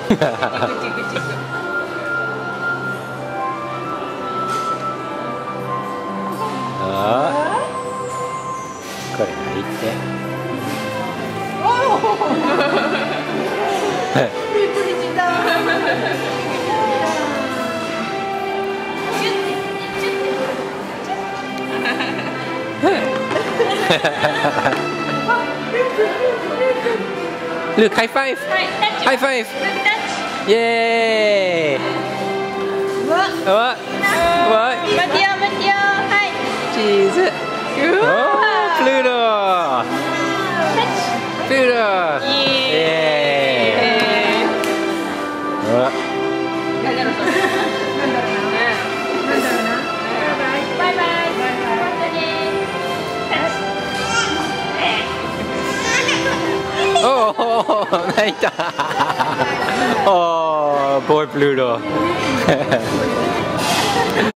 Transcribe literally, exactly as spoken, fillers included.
これがいって。 びっくりした。 Look, high five! High five! イエーイ！うわうわうわ待ってよ待ってよ、はい。 チーズ。おー、プルート。プルート。イエーイ。うわ。 なんだろうそれ。なんだろうな。なんだろうな。バイバイ。バイバイ。またね。 おお、泣いた。おお、ボーイプルート。